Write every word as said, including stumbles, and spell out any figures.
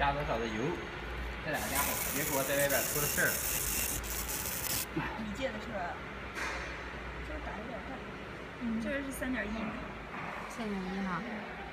加多少的油，这两家伙别给我在外边出了事儿。 一届的是，就是打有点大，嗯，这个是三点一， 三点一哈。